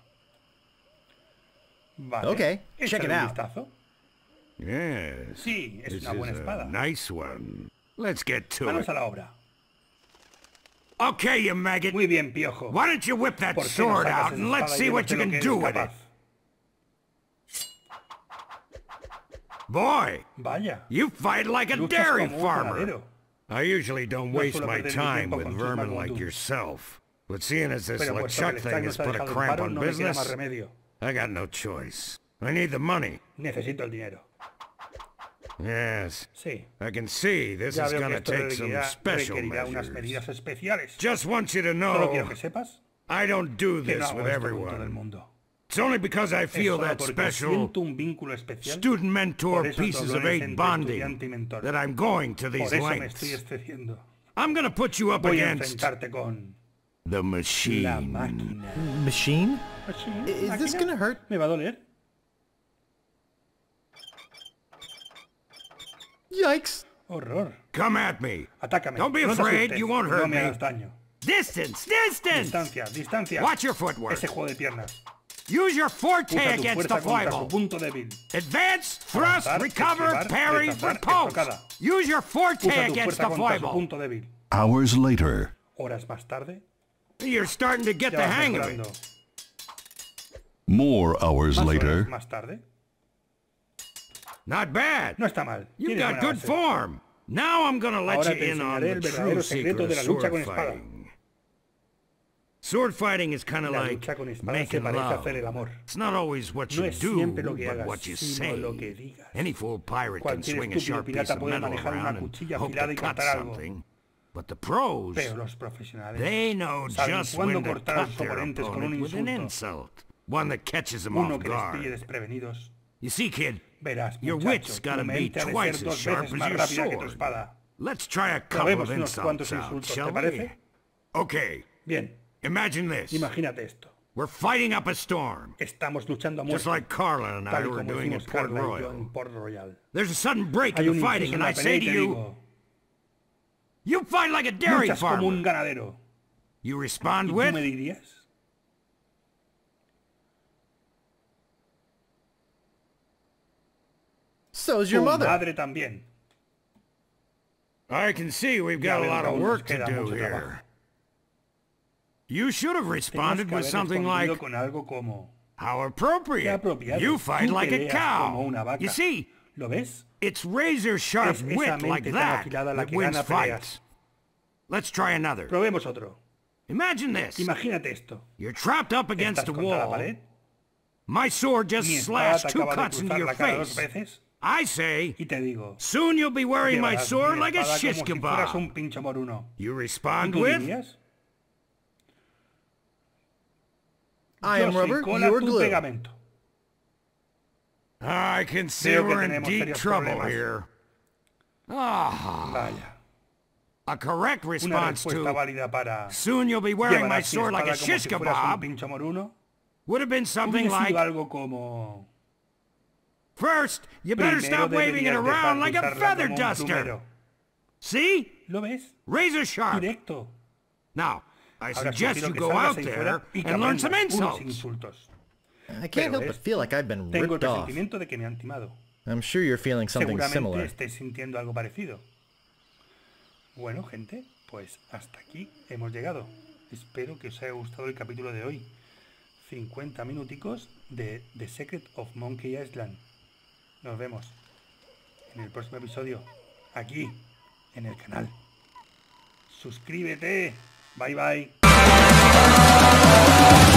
Vale. Okay, Échale check it un out. vistazo. Yes. Sí, es This una buena is a espada. nice one. Let's get to Manos it. a la obra. Okay, you maggot. Muy bien, piojo. Why don't you whip that ¿Por qué no sword sacas out esa and let's espada y see vemos what de you lo can que do eres with it? capaz? Boy, Vaya. you fight like a Luchas dairy como un farmer. ganadero. I usually don't No waste suelo my perder mi time tiempo with con tus vermin like malmontunos. yourself. But seeing as this Pero puesto que LeChuck el thing strike has nos ha put a dejado en cramp paro, on no me queda business, más remedio. I got no choice. I need the money. Necesito el dinero. Yes, Sí. I can see this Ya is veo que gonna esto take some requerirá, special requerirá unas measures. medidas especiales. Just want you to Solo quiero know, que sepas I don't do que no this hago with esto con todo el everyone. mundo. It's only because I Es feel solo that porque special siento un vínculo especial. student mentor por esos pieces of doblones eight entre bonding estudiante y mentor. that I'm going to these Por eso me lengths. estoy excediendo. I'm gonna put you up Voy a against enfrentarte con the la machine. máquina. Machine? ¿Machine? Is this ¿Máquina? gonna hurt? ¿Me va a doler? Yikes. Horror. Come at me. Atácame. Don't be No te afraid, asustes. you won't No hurt me me. hagas daño. Distance, distance! Distancia, distancia. Watch your footwork. Ese juego de piernas. Use your forte Usa tu against the fuerza contra su foible. punto débil. Advance, thrust, Avanzar, recover, esquivar, parry, rechazar, repulse. estocada. Use your forte Usa tu against fuerza the contra su foible. punto débil. Hours later. Horas más tarde, You're starting to get ya the vas hang of mejorando. it. More hours Más later. horas más tarde. Not bad. No está mal. You've Tienes got buena good base. form. Now I'm gonna let Ahora you te in on enseñaré the el true verdadero secret secreto of de la lucha sword con espada. fighting. Sword fighting is kind of La like lucha con espada se making parece a love. hacer el amor. It's not always what No you es do, siempre lo que but hagas, what you sino say. lo que digas. Any fool pirate can Cualquier swing a estúpido sharp piece pirata of puede metal manejar una around and cuchilla hope afilada to y cut cortar algo. something. But the pros, Pero los profesionales they know saben just cuándo when to cortar a cut sus their oponentes con un opponent with an insulto. insult. One that catches them Uno off que les pille guard. desprevenidos. You see, kid, Verás, your muchacho, wit's gotta tu be mente ha de twice ser as dos sharp veces as más your rápida que tu sword. espada. Let's try a couple Probemos of unos insults cuantos out, insultos, shall ¿te we? parece? Okay, Bien, imagine this. imagínate esto. We're fighting up a storm, Estamos luchando a just muerte, like Carla and I tal y were como doing hicimos at Port Carla y yo Royal. en Port Royal. There's a sudden break Hay in un the fighting, inciso and en la I pelea say y to te you, digo, you fight like a dairy luchas como un farmer. ganadero. You ¿Y respond tú with, me dirías? So's Tu your mother. madre también. I can see we've Ya got a vemos lot que of aún nos work to queda do mucho trabajo. here. You should have Tenías responded que with haber something respondido like, con algo como... how Qué appropriate. apropiado. You fight Tú like a peleas cow. como una vaca. You see, ¿Lo ves? it's razor sharp Es esa wit mente like tan that afilada la that que wins gana peleas. fights. Let's try another. Probemos otro. Imagine this. Imagínate esto. You're trapped up against Estás a contra la wall. pared. My sword Mi just espada slashed te two acaba de cuts into cruzar your la cara dos face. veces. I say, Y te digo... soon you'll be wearing my llevarás sword mi like a espada shish como si fueras kebab. un pincho moruno. You ¿Y respond tú with, dirías? I Yo am soy rubber, cola, you are tú glue. pegamento. I can see Veo que we're in tenemos deep serios trouble problemas. here. Ah, Vaya. a correct Una response respuesta to, válida para... soon you'll be wearing my Llevarás mi sword like a espada como shish si fueras un kebab, pincho moruno. would have been something Hubiera sido like, algo como... first, you better Primero stop waving it deberías around dejar like de a usarla feather como un duster. plumero. See? ¿Lo ves? Razor sharp. Directo. Now, I Ahora suggest sugiero you que go salgas out ahí there fuera y que and learn some aprendas unos insults. insultos. I can't Pero help but es- feel like I've been Tengo el ripped off. presentimiento de que me han timado. I'm sure you're feeling something Seguramente similar. estéis sintiendo algo parecido. Bueno, gente, pues hasta aquí hemos llegado. Espero que os haya gustado el capítulo de hoy. cincuenta minuticos de The Secret of Monkey Island. Nos vemos en el próximo episodio, aquí, en el canal. Suscríbete. Bye bye.